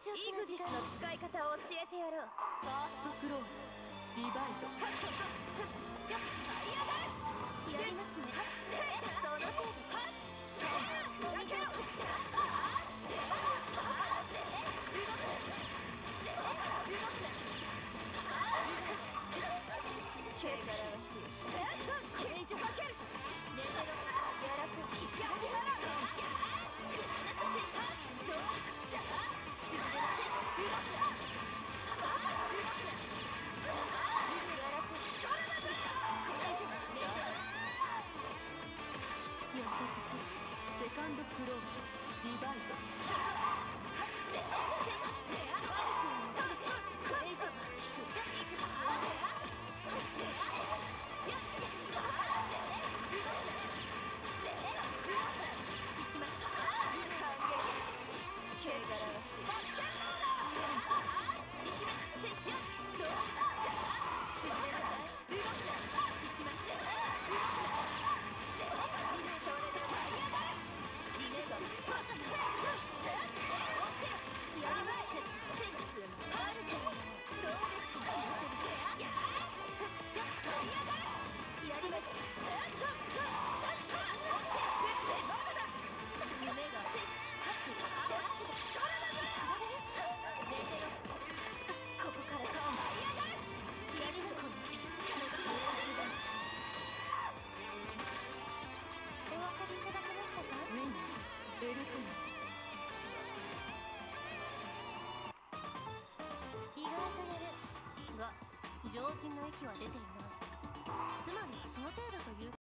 イグジスの使い方を教えてやろう。 ファーストクローズリバイド。 やりますね。その程度。動けろ。汚らわしい。刑事かける。寝てろ。やらせ。やり払う。 予測するセカンドクローズリバイド。エルトナ意外とやるが常人の域は出ていない。つまりその程度という